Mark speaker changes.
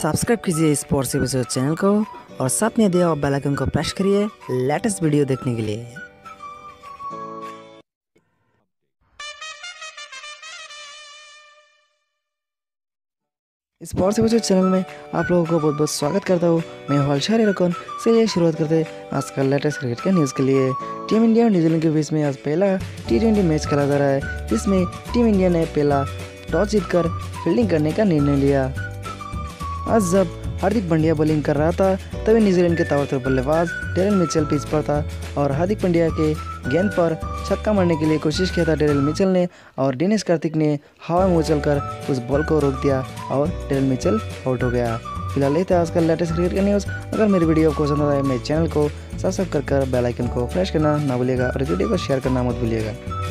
Speaker 1: Subscribe कीजिए sports episode channel को और साथ में दिया बेल आइकन को प्रेस करिए लेटेस्ट वीडियो देखने के लिए। स्पोर्ट्स एपिसोड चैनल में आप लोगों को बहुत बहुत स्वागत करता हूँ। मैं हूं अलशारी रकन। चलिए शुरुआत करते हैं आज का लेटेस्ट क्रिकेट के न्यूज़ के लिए। टीम इंडिया और न्यूजीलैंड के बीच में आज पहला T20 मैच खेला जा रहा है, जिसमें टीम इंडिया ने पहला टॉस जीतकर फील्डिंग करने का निर्णय लिया। आज जब हार्दिक पांड्या बॉलिंग कर रहा था तभी न्यूजीलैंड के ताबड़तोड़ बल्लेबाज डेरिल मिचेल पिच पर था और हार्दिक पांड्या के गेंद पर छक्का मारने के लिए कोशिश किया था डेरिल मिचेल ने, और दिनेश कार्तिक ने हवा में उछलकर उस बॉल को रोक दिया और डेरिल मिचेल आउट हो गया। फिलहाल ये था आज का लेटेस्ट क्रिकेट का न्यूज़। अगर मेरी वीडियो आपको पसंद आए मेरे चैनल को सब्सक्राइब कर बेल आइकन को प्रेस करना ना भूलिएगा और इस वीडियो को शेयर करना मत भूलिएगा।